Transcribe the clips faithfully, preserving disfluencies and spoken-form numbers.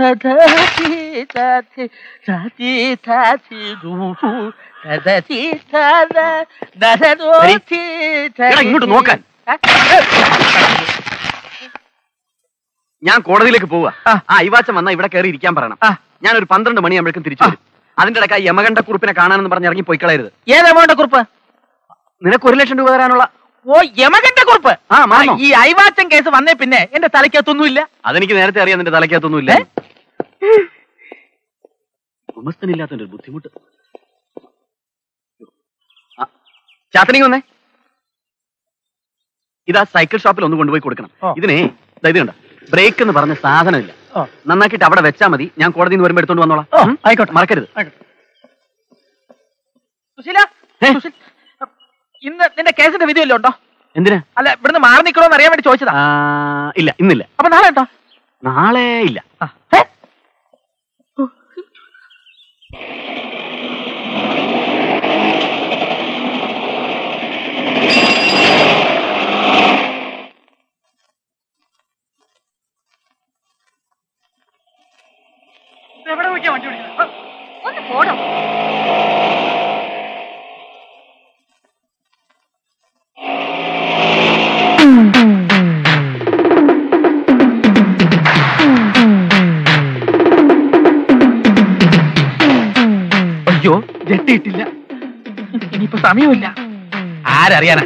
ഇങ്ങോട്ട് നോക്കാൻ. ഞാൻ കോടതിയിലേക്ക് പോവാ. ആ ഐവാച്ചൻ വന്നാ ഇവിടെ കയറി ഇരിക്കാൻ പറയണം. ഞാനൊരു പന്ത്രണ്ട് മണിയാകുമ്പോഴേക്കും തിരിച്ചു വരും. അതിന്റെ ഇടയ്ക്ക് ആ യമകണ്ഠ കുറിപ്പിനെ കാണാനെന്ന് പറഞ്ഞ് ഇറങ്ങി പോയി കളയരുത്. ഏത് യമകണ്ഠ കുറിപ്പ്? നിനക്ക് ഒരു ലക്ഷം രൂപ തരാനുള്ള. ഓ യമകണ്ഠ കുറിപ്പ്. ആ ഈ ഐവാച്ചൻ കേസ് വന്നേ പിന്നെ എന്റെ തലയ്ക്കകത്തൊന്നുമില്ല. അതെനിക്ക് നേരത്തെ അറിയാം, നിന്റെ തലയ്ക്കകത്തൊന്നുമില്ല. ഉമസ്തനില്ലാത്തതിന്റെ ഒരു ബുദ്ധിമുട്ട്. ചാത്തനിങ് വന്നേ. ഇതാ സൈക്കിൾ ഷോപ്പിൽ ഒന്ന് കൊണ്ടുപോയി കൊടുക്കണം. ഇതിനെ ഇത് കണ്ട ബ്രേക്ക് എന്ന് പറഞ്ഞ സാധനമില്ല. നന്നാക്കിയിട്ട് അവിടെ വെച്ചാൽ മതി. ഞാൻ കോടതിയിൽ നിന്ന് വരുമ്പോൾ എടുത്തോണ്ട് വന്നോളാം. ആയിക്കോട്ടെ, മറക്കരുത്. ഇന്ന് നിന്റെ കേസിന്റെ വിധി വല്ലതും ഉണ്ടോ? എന്തിനാ? അല്ല, ഇവിടുന്ന് മാറി നിൽക്കണോന്ന് അറിയാൻ വേണ്ടി ചോദിച്ചതാ. ഇല്ല, ഇന്നില്ല. അപ്പൊ നാളെ ഉണ്ടോ? നാളെ ഇല്ല. എവിടെ നോക്കിയാ വണ്ടി ഓടിക്കുന്നത്? ഒന്ന് പോടോ. അയ്യോ, ജെട്ടിയിട്ടില്ല. ഇനിയിപ്പോ സമയമില്ല. ആരറിയാനാ?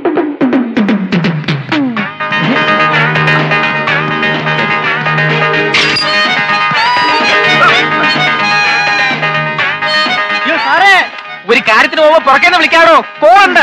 ഒരു കാര്യത്തിന് പോകുമ്പോ പുറക്കേന്ന് വിളിക്കാടോ. പോണ്ട.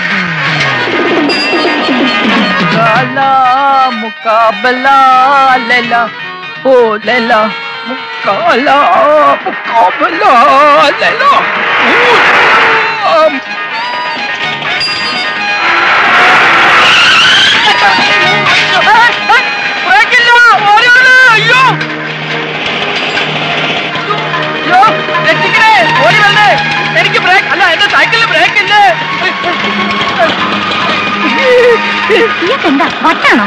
എനിക്ക് ബ്രേക്ക് അല്ല, എന്റെ സൈക്കിളിൽ ബ്രേക്ക് ഇല്ലേ? എന്താ വട്ടാണോ?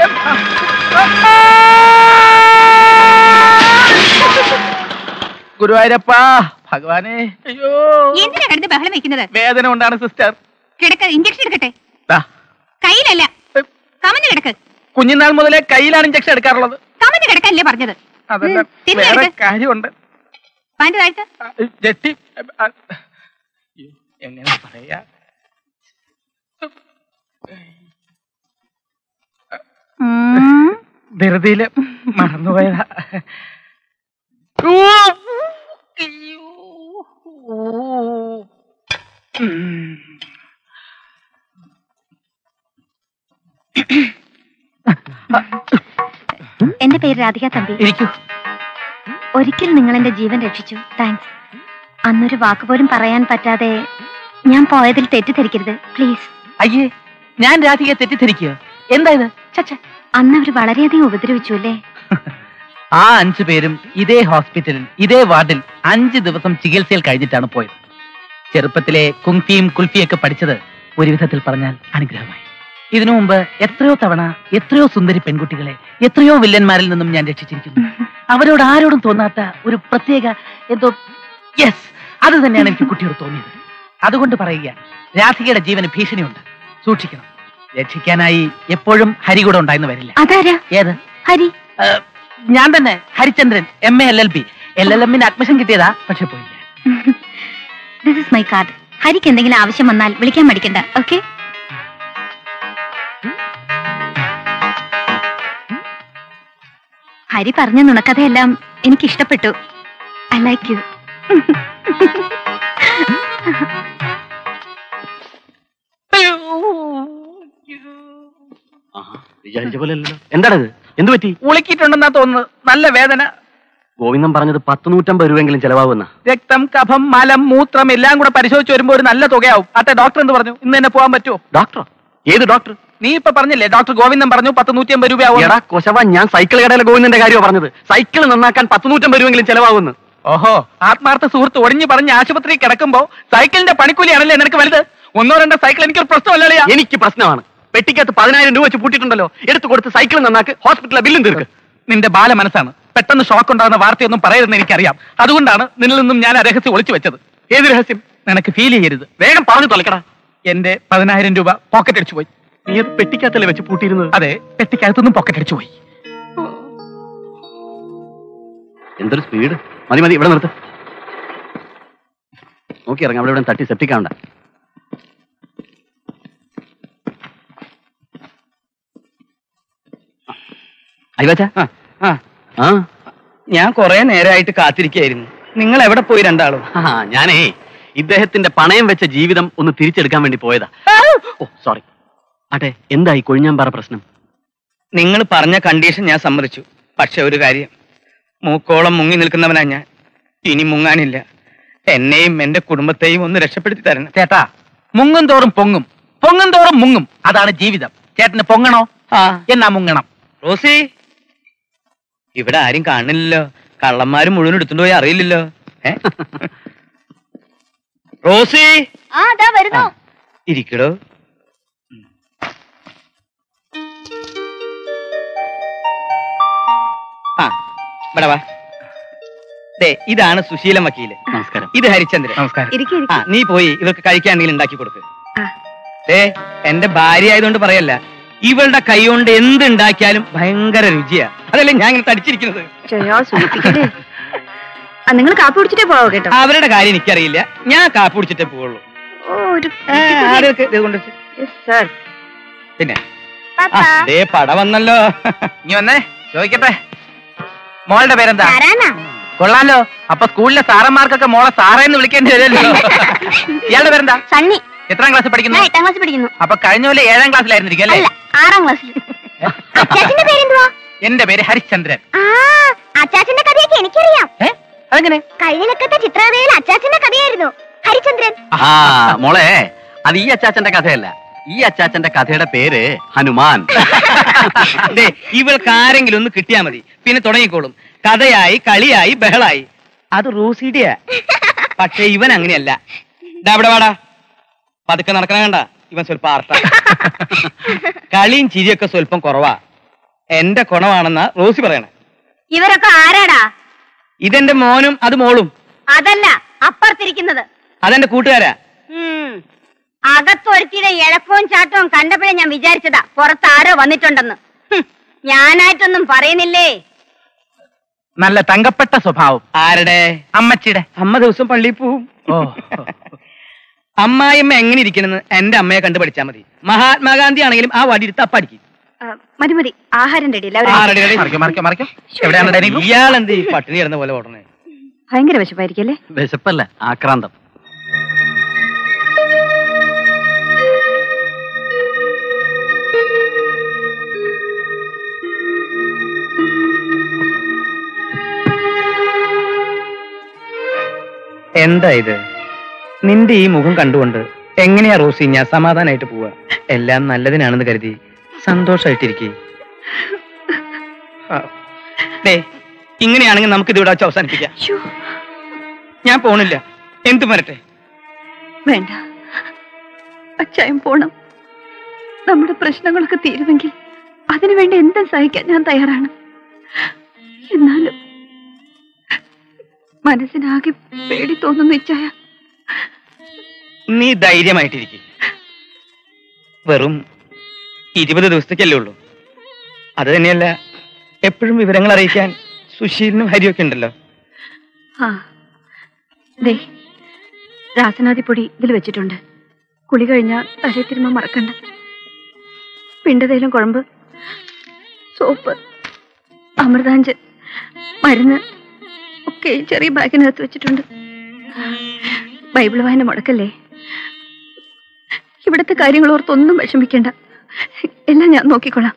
ഗുരുവായൂരപ്പാ ഭഗവാനെ. അയ്യോ, എന്തിനാ കിടന്ന് ബഹളം വെക്കുന്നത്? വേദന കൊണ്ടാണ് സിസ്റ്റർ. കിടക്ക, ഇഞ്ചക്ഷൻ എടുക്കട്ടെ. കയ്യിലല്ല, കമന്ന് കിടക്ക്. കുഞ്ഞുനാൾ മുതലേ കയ്യിലാണ് ഇഞ്ചക്ഷൻ എടുക്കാറുള്ളത്. കമന്ന് കിടക്കല്ലേ പറഞ്ഞത്? അതല്ല, വേറെ കാര്യമുണ്ട്. ജെട്ടി എങ്ങനെ പറയാ? ധൃതിയില് മറന്നുപോയതാ. എന്റെ പേര് രാധിക തമ്പി. ഇരിക്കൂ. ഒരിക്കൽ നിങ്ങൾ എന്റെ ജീവൻ രക്ഷിച്ചു. താങ്ക്സ്. അന്നൊരു വാക്കുപോലും പറയാൻ പറ്റാതെ ഞാൻ പോയതിൽ തെറ്റിദ്ധരിക്കരുത് പ്ലീസ്. അയ്യേ, ഞാൻ രാധികയെ തെറ്റിദ്ധരിക്കുക? എന്താ ഇത്? അന്ന് അവർ വളരെയധികം ഉപദ്രവിച്ചു അല്ലേ? ആ അഞ്ചു പേരും ഇതേ ഹോസ്പിറ്റലിൽ ഇതേ വാർഡിൽ അഞ്ചു ദിവസം ചികിത്സയിൽ കഴിഞ്ഞിട്ടാണ് പോയത്. ചെറുപ്പത്തിലെ കുങ്ഫിയും കുൽഫിയൊക്കെ പഠിച്ചത് ഒരു വിധത്തിൽ പറഞ്ഞാൽ അനുഗ്രഹമായി. ഇതിനു മുമ്പ് എത്രയോ തവണ എത്രയോ സുന്ദരി പെൺകുട്ടികളെ എത്രയോ വില്ലന്മാരിൽ നിന്നും ഞാൻ രക്ഷിച്ചിരിക്കുന്നു. അവരോട് ആരോടും തോന്നാത്ത ഒരു പ്രത്യേക എന്തോ, യെസ്, അത് തന്നെയാണ് എനിക്ക് കുട്ടിയോട് തോന്നിയത്. അതുകൊണ്ട് പറയുക, രാധികയുടെ ജീവന് ഭീഷണിയുണ്ട്, സൂക്ഷിക്കണം. രക്ഷിക്കാനായി എപ്പോഴും ഹരി കൂടെ ഉണ്ടായിരുന്നു വരില്ല. അതാരാ? ഏത് ഹരി? ഞാൻ തന്നെ, Harichandran. M A L L B L L എമ്മിന് അഡ്മിഷൻ കിട്ടിയതാ, പക്ഷെ പോയില്ല. This is my card. ഹരിക്ക് എന്തെങ്കിലും ആവശ്യം വന്നാൽ വിളിക്കാൻ മടിക്കണ്ട. ഓക്കെ? ഹരി പറഞ്ഞ നുണക്കഥയെല്ലാം എനിക്ക് ഇഷ്ടപ്പെട്ടു. I like you. വിചാരിച്ച പോലെയല്ലോ. എന്താണത്? എന്ത് പറ്റി? ഉളുക്കിയിട്ടുണ്ടെന്നാ തോന്നുന്നത്. നല്ല വേദന. ഗോവിന്ദൻ പറഞ്ഞത് പത്ത് നൂറ്റമ്പത് രൂപയെങ്കിലും ചെലവാകുന്ന. രക്തം, കഫം, മലം, മൂത്രം എല്ലാം കൂടെ പരിശോധിച്ച് വരുമ്പോ ഒരു നല്ല തുകയാവും. അട്ടെ, ഡോക്ടർ എന്ത് പറഞ്ഞു? ഇന്ന് തന്നെ പോകാൻ പറ്റുമോ? ഡോക്ടർ? ഏത് ഡോക്ടർ? നീ ഇപ്പൊ പറഞ്ഞില്ലേ, ഡോക്ടർ ഗോവിന്ദൻ പറഞ്ഞു പത്ത് നൂറ്റി അമ്പത് രൂപയാവും. എടാ കൊശവ, ഞാൻ സൈക്കിൾ കടയിലെ ഗോവിന്ദന്റെ കാര്യമാണ് പറഞ്ഞത്. സൈക്കിൾ നന്നാക്കാൻ പത്ത് നൂറ്റമ്പത് രൂപയെങ്കിലും ചെലവാകുന്നു. ഓഹോ, ആത്മാർത്ഥ സുഹൃത്ത് ഒടിഞ്ഞു പറഞ്ഞ് ആശുപത്രി കിടക്കുമ്പോ സൈക്കിളിന്റെ പണിക്കൂലിയാണല്ലേ നിനക്ക് വലുത്? ഒന്നോ രണ്ടോ സൈക്കിൾ എനിക്കൊരു പ്രശ്നമല്ലേ? എനിക്ക് പ്രശ്നമാണ്. പെട്ടിക്കകത്ത് പതിനായിരം രൂപ വെച്ച് പൂട്ടിയിട്ടുണ്ടല്ലോ, എടുത്തു കൊടുത്ത് സൈക്കിൾ നന്നാക്ക്, ഹോസ്പിറ്റലിലെ ബില്ലും തീർക്ക്. നിന്റെ ബാല മനസ്സാണ്. പെട്ടെന്ന് ഷോക്ക് ഉണ്ടാകുന്ന വാർത്തയൊന്നും പറയരുതെന്ന് എനിക്കറിയാം. അതുകൊണ്ടാണ് നിന്നിൽ നിന്നും ഞാൻ ആ രഹസ്യം ഒളിച്ചു വെച്ചത്. ഏത് രഹസ്യം? നിനക്ക് ഫീൽ ചെയ്യരുത്. വേഗം പറഞ്ഞു തൊലക്കടാ. എന്റെ പതിനായിരം രൂപ പോക്കറ്റ് അടിച്ചു പോയി. നീ അത് പെട്ടിക്കകത്തല്ലേ വെച്ച് പൂട്ടിയിരുന്നത്? അതെ, പെട്ടിക്കകത്തൊന്നും പോക്കറ്റ് അടിച്ചു പോയി. എന്തൊരു സ്പീഡ്! മതി മതി, ഇവിടെ നിർത്ത്. നോക്കി ഇറങ്ങാം, അവിടെ ഇവിടെ തട്ടി സെപ്റ്റിക് ആവണ്ട. ഐവാച്ച, ആ ഞാൻ കുറെ നേരമായിട്ട് കാത്തിരിക്കായിരുന്നു. നിങ്ങൾ എവിടെ പോയി രണ്ടാളും? ഞാനേ ഇദ്ദേഹത്തിന്റെ പണയം വെച്ച ജീവിതം ഒന്ന് തിരിച്ചെടുക്കാൻ വേണ്ടി പോയതാ. ഓ സോറി. ആട്ടെ, എന്തായി കൊഴിഞ്ഞാമ്പാറ പ്രശ്നം? നിങ്ങൾ പറഞ്ഞ കണ്ടീഷൻ ഞാൻ സമ്മതിച്ചു. പക്ഷെ ഒരു കാര്യം, മൂക്കോളം മുങ്ങി നിൽക്കുന്നവനാ ഞാൻ. ഇനി മുങ്ങാനില്ല. എന്നെയും എന്റെ കുടുംബത്തെയും ഒന്ന് രക്ഷപ്പെടുത്തി തരണം. ചേട്ടാ, മുങ്ങും തോറും പൊങ്ങും, പൊങ്ങും തോറും മുങ്ങും. അതാണ് ജീവിതം. ചേട്ടന് പൊങ്ങണോ? ആ, എന്നാ മുങ്ങണം. റോസി, ഇവിടെ ആരും കാണില്ലല്ലോ. കള്ളന്മാരും മുഴുവൻ എടുത്തുകൊണ്ട് പോയി അറിയില്ലല്ലോ. റോസി, ഇരിക്കടോ. ആ, ഇവിടെ വാ. ദേ, ഇതാണ് സുശീലൻ വക്കീല്. നമസ്കാരം. ഇത് ഹരിചന്ദ്രൻ. നമസ്കാരം. ആ, നീ പോയി ഇവർക്ക് കഴിക്കാൻ എന്തെങ്കിലും ഉണ്ടാക്കി കൊടുക്ക്. ദേ, എന്റെ ഭാര്യ ആയതുകൊണ്ട് പറയല്ല, ഇവളുടെ കൈ കൊണ്ട് എന്ത് ഉണ്ടാക്കിയാലും ഭയങ്കര രുചിയാ. അതല്ലേ ഞാൻ ഇങ്ങനെ തടിച്ചിരിക്കുന്നത്. നിങ്ങൾ കാപ്പി കുടിച്ചിട്ടേ പോവോ കേട്ടോ. അവരുടെ കാര്യം എനിക്കറിയില്ല. ഞാൻ കാപ്പി കുടിച്ചിട്ടേ പോവുള്ളൂ. പിന്നെ ദേ പട വന്നല്ലോ. നീ വന്നേ, ചോദിക്കട്ടെ, മോളുടെ പേരെന്താ? കൊള്ളാലോ. അപ്പൊ സ്കൂളിലെ സാറന്മാർക്കൊക്കെ മോളെ സാറേന്ന് വിളിക്കേണ്ടി വരുമല്ലോ. ഇയാളുടെ പേരെന്താ? സണ്ണി. എത്രാം ക്ലാസ് പഠിക്കുന്നു? എട്ടാം ക്ലാസ് പഠിക്കുന്നു. അപ്പൊ കഴിഞ്ഞ പോലെ ഏഴാം ക്ലാസ്സിലായിരുന്നിരിക്കും അല്ലേ? ആറാം ക്ലാസ്സിൽ. അച്ചാച്ചന്റെ പേരെന്തുവാ? എന്റെ പേര് ഹരിചന്ദ്രൻ. അച്ചാച്ചന്റെ കഥയൊക്കെ എനിക്കറിയാം. അതെങ്ങനെ? കഴിഞ്ഞ ലക്കത്തെ ചിത്രകഥയിൽ അച്ചാച്ചന്റെ കഥയായിരുന്നു ഹരിചന്ദ്രൻ. ആ മോളെ, അത് ഈ അച്ചാച്ചന്റെ കഥയല്ല. ഈ അച്ചാച്ചന്റെ കഥയുടെ പേര് ഹനുമാൻ. ഇവൾക്ക് ആരെങ്കിലും ഒന്ന് കിട്ടിയാ മതി, പിന്നെ തുടങ്ങിക്കോളും. കഥയായി, കളിയായി, ബഹളായി. അത് റോസിഡിയാ. പക്ഷെ ഇവൻ അങ്ങനെയല്ല. ഇവിടെ വാടാ, പതുക്കെ നടക്കണ കണ്ട. ഇവൻ സ്വല്പം ആർട്ട. കളിയും ചിരിയൊക്കെ സ്വല്പം കുറവാ. എന്റെ കുണമാണെന്നാ റോസി പറയണേ. ഇവരൊക്കെ ആരാടാ? ഇതെന്റെ മോനും അത് മോളും. അതല്ല, അപ്പുറത്തിരിക്കുന്നത്. അതെന്റെ കൂട്ടുകാരാ. അകത്തൊരുത്തിയുടെ ഇഴക്കവും ചാട്ടവും കണ്ടപ്പോഴേ ഞാൻ വിചാരിച്ചതാ പുറത്ത് ആരോ വന്നിട്ടുണ്ടെന്ന്. ഞാനായിട്ടൊന്നും പറയുന്നില്ലേ. നല്ല തങ്കപ്പെട്ട സ്വഭാവം. ആരുടെ? അമ്മച്ചിയുടെ. അമ്മ ദിവസം പള്ളിയിൽ പോവും. അമ്മായിയമ്മ എങ്ങനെ ഇരിക്കണെന്ന് എന്റെ അമ്മയെ കണ്ടു പഠിച്ചാൽ മതി. മഹാത്മാഗാന്ധി ആണെങ്കിലും ആ വടിയെടുത്ത് അപ്പടിക്കും. മതി മതി, ആഹാരം റെഡിയില്ല. ഇയാളെന്ത് പട്ടിണി കിടന്ന പോലെ ഓടണേ? ഭയങ്കര വിശപ്പായിരിക്കല്ലേ? വിശപ്പല്ല, ആക്രാന്തം. എന്താ ഇത്? നിന്റെ ഈ മുഖം കണ്ടുകൊണ്ട് എങ്ങനെയാ റോസി ഞാൻ സമാധാനായിട്ട് പോവാ? എല്ലാം നല്ലതിനാണെന്ന് കരുതി സന്തോഷായിട്ടിരിക്കേ. ഇങ്ങനെയാണെങ്കിൽ നമുക്ക് ഇത് ഇവിടെ വെച്ച് അവസാനിപ്പിക്കാം. ഞാൻ പോണില്ല. എന്തു വരട്ടെ? വേണ്ട, അച്ചായം പോണം. നമ്മുടെ പ്രശ്നങ്ങളൊക്കെ തീരുമെങ്കിൽ അതിനുവേണ്ടി എന്തും സഹിക്കാൻ ഞാൻ തയ്യാറാണ്. എന്നാലും മനസ്സിനാകെ പേടി തോന്നുന്നു. ഇച്ചായ, നീ ധൈര്യമായിട്ടിരിക്കും. വെറും ഇരുപത് ദിവസത്തേക്കല്ലേ ഉള്ളൂ. അത് തന്നെയല്ല, എപ്പോഴും വിവരങ്ങൾ അറിയിക്കാൻ സുശീലിനും ഹരിയൊക്കെ ഉണ്ടല്ലോ. ആ ദേ, രാസനാദിപ്പൊടി ഇതിൽ വെച്ചിട്ടുണ്ട്. കുളി കഴിഞ്ഞാൽ തലയിൽ തിരുമ്മ മറക്കണ്ട. പിണ്ടതേലും കുഴമ്പ്, സോപ്പ്, അമൃതാഞ്ച്, മരുന്ന് ഒക്കെ ചെറിയ ബാഗിനകത്ത് വെച്ചിട്ടുണ്ട്. ബൈബിൾ വായന മുടക്കല്ലേ. ഇവിടുത്തെ കാര്യങ്ങൾ ഓർത്തൊന്നും വിഷമിക്കണ്ട. എല്ലാം ഞാൻ നോക്കിക്കൊള്ളാം.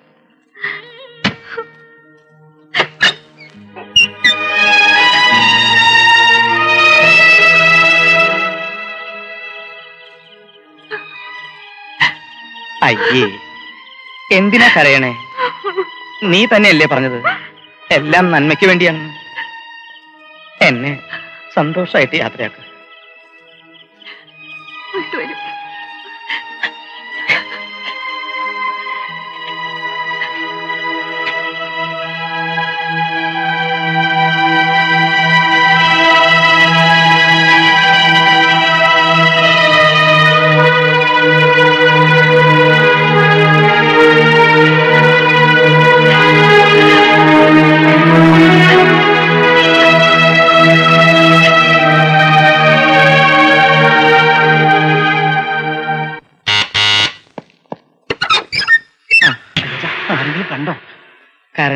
അയ്യേ, എന്തിനാ കരയണേ? നീ തന്നെയല്ലേ പറഞ്ഞത് എല്ലാം നന്മയ്ക്ക് വേണ്ടിയാണ്. എന്നെ സന്തോഷമായിട്ട് യാത്രയാക്കുക.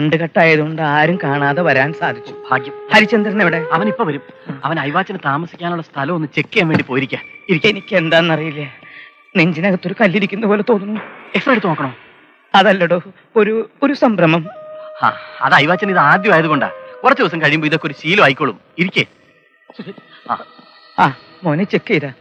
രണ്ട് കെട്ടായതുകൊണ്ട് ആരും കാണാതെ വരാൻ സാധിച്ചു. ഭാഗ്യം. ഹരിചന്ദ്രൻ എവിടെ? അവൻ ഇപ്പൊ വരും. അവൻ ഐവാച്ചന് താമസിക്കാനുള്ള സ്ഥലം ഒന്ന് ചെക്ക് ചെയ്യാൻ വേണ്ടി പോയിരിക്കാം. എനിക്ക് എന്താണെന്നറിയില്ല, നെഞ്ചിനകത്തൊരു കല്ലിരിക്കുന്ന പോലെ തോന്നുന്നു. എക്സ്റേ എടുത്ത് നോക്കണോ? അതല്ലടോ, ഒരു ഒരു സംഭ്രമം. ആ അത് ഐവാച്ചൻ ഇത് ആദ്യം ആയതുകൊണ്ടാ. കുറച്ചു ദിവസം കഴിയുമ്പോ ഇതൊക്കെ ഒരു ശീലം ആയിക്കോളും. ഇരിക്കേ. ആ മോനെ ചെക്ക് ചെയ്താ.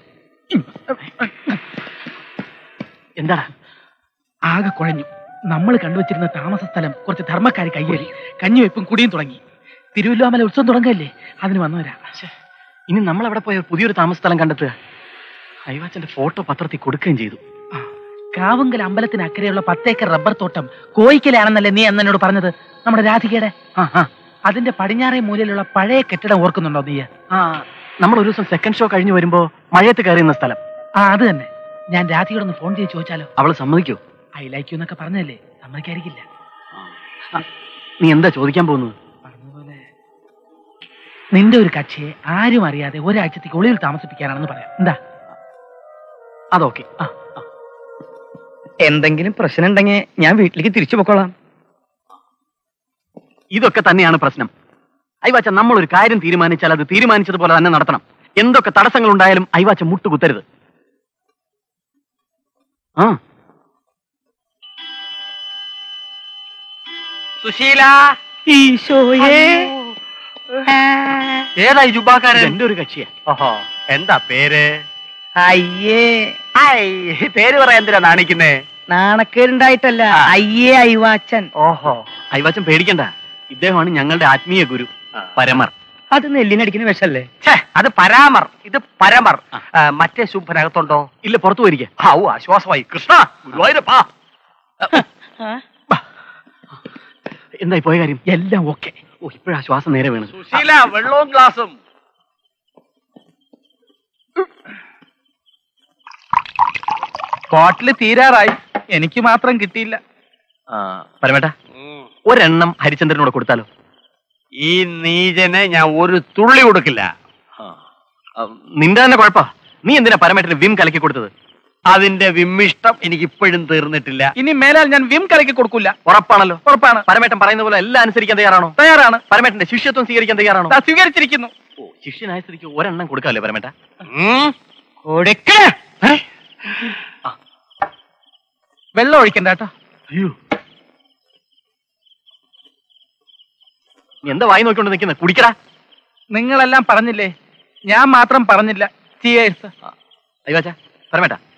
എന്താ? ആകെ കുഴഞ്ഞു. നമ്മൾ കണ്ടുവച്ചിരുന്ന താമസ സ്ഥലം കുറച്ച് ധർമ്മക്കാര് കയ്യേറി കഞ്ഞിവെപ്പും കുടിയും തുടങ്ങി. തിരുവല്ലോമല ഉത്സവം തുടങ്ങല്ലേ, അതിന് വന്നവരാ. ഇനി നമ്മൾ അവിടെ പോയ പുതിയൊരു താമസ സ്ഥലം കണ്ടെത്തുക. ഐവാച്ചന്റെ ഫോട്ടോ പത്രത്തിൽ കൊടുക്കുകയും ചെയ്തു. കാവുങ്കൽ അമ്പലത്തിന് അക്കരെയുള്ള പത്തേക്കർ റബ്ബർ തോട്ടം കോയിക്കലാണെന്നല്ലേ നീ എന്നോട് പറഞ്ഞത്? നമ്മുടെ രാധികയുടെ. അതിന്റെ പടിഞ്ഞാറേ മൂലയിലുള്ള പഴയ കെട്ടിടം ഓർക്കുന്നുണ്ടോ നീ? ആ നമ്മൾ ഒരു ദിവസം സെക്കൻഡ് ഷോ കഴിഞ്ഞു വരുമ്പോ മഴയത്ത് കയറിയുന്ന സ്ഥലം. ആ അത് തന്നെ. ഞാൻ രാധികയോടൊന്ന് ഫോൺ ചെയ്ത് ചോദിച്ചാലോ? അവള് സമ്മതിക്കോ? ഐ ലൈക്ക് യു എന്നൊക്കെ പറഞ്ഞല്ലേ, സമ്മതിക്കായിരിക്കില്ല. നീ എന്താ ചോദിക്കാൻ പോകുന്നത്? പറഞ്ഞതുപോലെ നിന്റെ ഒരു കക്ഷിയെ ആരും അറിയാതെ ഒരാഴ്ചത്തേക്ക് ഒളിയിൽ താമസിപ്പിക്കാനാണെന്ന് പറയാം. എന്താ? അതൊക്കെ. എന്തെങ്കിലും പ്രശ്നം ഉണ്ടെങ്കിൽ ഞാൻ വീട്ടിലേക്ക് തിരിച്ചു പോക്കോളാം. ഇതൊക്കെ തന്നെയാണ് പ്രശ്നം. ഐവാച്ച നമ്മൾ ഒരു കാര്യം തീരുമാനിച്ചാൽ അത് തീരുമാനിച്ചതുപോലെ തന്നെ നടത്തണം. എന്തൊക്കെ തടസ്സങ്ങൾ ഉണ്ടായാലും ഐവാച്ച മുട്ടുകുത്തരുത്. ആ സുശീല, ഈശോയേ, ഏതായി ജുബാക്കാരൻ? എന്റെ ഒരു കക്ഷിയാ. ഓഹോ, എന്താ പേര്? അയ്യേ. പേര് പറയാൻ എന്തിനാ നാണിക്കുന്നേ? നാണക്കേടുണ്ടായിട്ടല്ല, അയ്യേ ഐവാച്ചൻ. ഓഹോ, ഐവാച്ചൻ പേടിക്കണ്ട. ഇദ്ദേഹമാണ് ഞങ്ങളുടെ ആത്മീയ ഗുരു പരമർ. അത് നെല്ലിനടിക്കുന്ന വിഷല്ലേ? അത് പരാമർ, ഇത് പരമർ. മറ്റേ ശുംഭനകത്തുണ്ടോ? ഇല്ല, പുറത്തു പോയിരിക്ക. ഔ ആശ്വാസമായി. കൃഷ്ണ ഗുരുവായൂരപ്പാ. എന്തായി പോയ കാര്യം? എല്ലാം ഓക്കെ. ഓ, ഇപ്പോഴാ ശ്വാസം നേരെ വീണ്. സുശീല, വെള്ളവും ഗ്ലാസും. ബോട്ടില് തീരാറായി, എനിക്ക് മാത്രം കിട്ടിയില്ല. പരമേട്ട, ഒരെണ്ണം ഹരിചന്ദ്രനോട് കൊടുത്താലോ? ഈ നീചന് ഞാൻ ഒരു തുള്ളി കൊടുക്കില്ല. നിന്റെ തന്നെ കുഴപ്പാ. നീ എന്തിനാ പരമേട്ടന് വിം കലക്കി കൊടുത്തത്? അതിന്റെ വിമ്മിഷ്ടം എനിക്ക് ഇപ്പോഴും തീർന്നിട്ടില്ല. ഇനി മേലാൽ ഞാൻ വിം കലക്കി കൊടുക്കില്ല. ഉറപ്പാണല്ലോ? ഉറപ്പാണ്. പരമേട്ടൻ പറയുന്ന പോലെ എല്ലാം അനുസരിക്കാൻ തയ്യാറാണോ? തയ്യാറാണ്. പരമേട്ടന്റെ ശിഷ്യത്വം സ്വീകരിക്കാൻ തയ്യാറാണോ? സ്വീകരിച്ചിരിക്കുന്നു. ഓ, ശിഷ്യനായ സ്ഥിതിക്ക് ഒരെണ്ണം കൊടുക്കാമല്ലോ പരമേട്ട? വെള്ളം ഒഴിക്കണ്ട കേട്ടോ. അയ്യോ, നീ എന്താ വായി നോക്കിക്കൊണ്ട് നിൽക്കുന്ന? കുടിക്കടാ. നിങ്ങളെല്ലാം പറഞ്ഞില്ലേ, ഞാൻ മാത്രം പറഞ്ഞില്ല. ചിയേഴ്സ്. ഐവാച്ച, പരമേട്ട